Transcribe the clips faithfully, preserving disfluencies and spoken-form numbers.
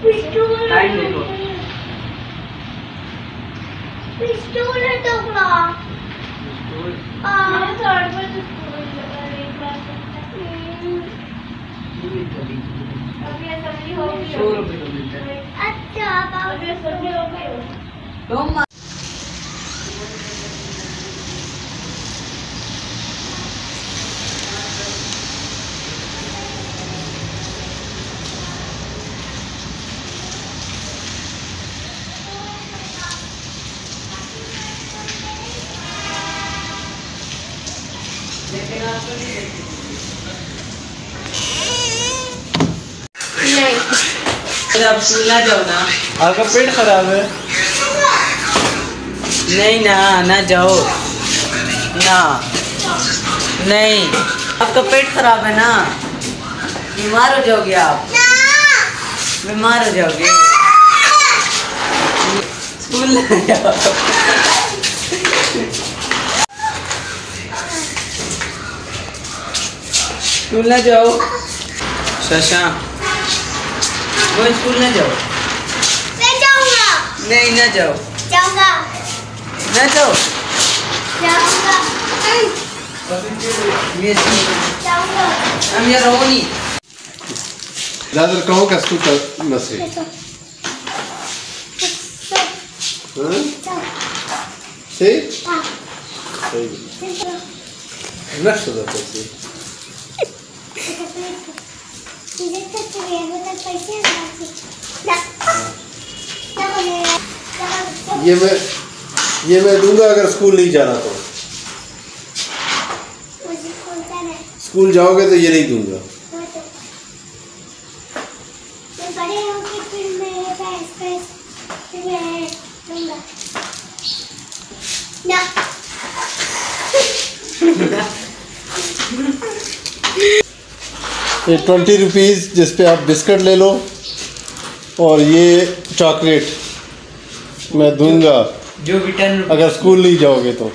Time देखो। School है तो क्लास। हाँ थर्ड पर तो स्कूल लगा एक बार। अभी असेंबली हो गई। सौ रुपये का मिलता है। अच्छा अभी असेंबली हो गई। तुम आप स्कूल ना जाओ ना। आपका पेट खराब है। नहीं ना ना जाओ ना। नहीं आपका पेट खराब है ना, बीमार हो जाओगे आप, बीमार हो जाओगे। स्कूल ना जाओ। स्कूल ना जाओ शशांक, वो स्कूल ना जाओ। मैं जाऊंगा। नहीं ना जाओ। जाऊंगा। ना जाओ। जाऊंगा। जाऊंगा। हम ये रोनी। ज़्यादा कहो का स्कूल का मसले। हाँ? सही? हाँ। सही। नक्श होता है सही। ये मैं ये मैं दूंगा अगर स्कूल नहीं जाना तो। स्कूल जाओगे तो ये नहीं दूंगा। ये ट्वेंटी रुपीज़ जिस पे आप बिस्किट ले लो और ये चॉकलेट मैं दूंगा जो भी टेन अगर स्कूल नहीं जाओगे तो।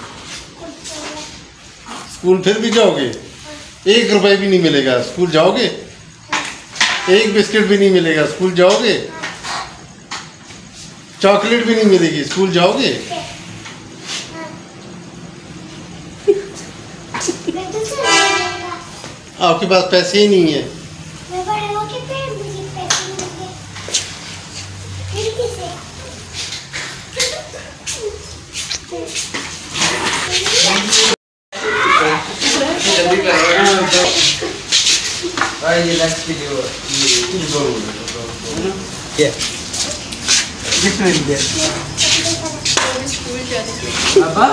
स्कूल फिर भी जाओगे, एक रुपए भी नहीं मिलेगा। स्कूल जाओगे, एक बिस्किट भी नहीं मिलेगा। स्कूल जाओगे, चॉकलेट भी नहीं मिलेगी। स्कूल जाओगे। आपके पास पैसे ही नहीं है। ये लंच वीडियो ये किसने दिया बाबा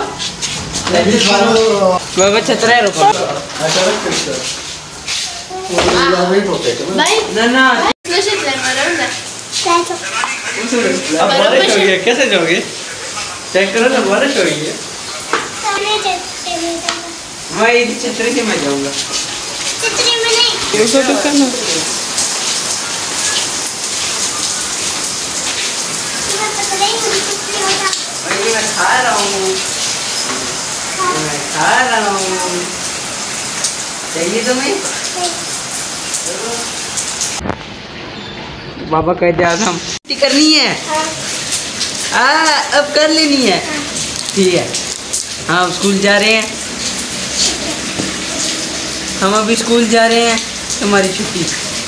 बाबा छतरा रुको भाई ना ना अब बारिश हो गई, कैसे जाओगे? चेक करो ना, बारिश हो गई है। मैं इस छतरी से मैं जाऊंगा। छतरी में नहीं। कैसे तो करना? मैं खा रहा हूँ, मैं खा रहा हूँ। चाहिए तुम्हें? बाबा कहते आज हम छुट्टी करनी है। हाँ अब कर लेनी है। ठीक है, हाँ स्कूल जा रहे हैं हम, अभी स्कूल जा रहे हैं। तुम्हारी छुट्टी।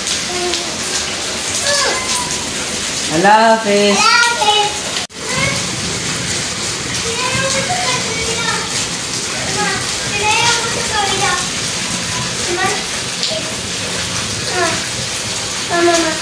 अल्लाह हाफ़िज़। Mama.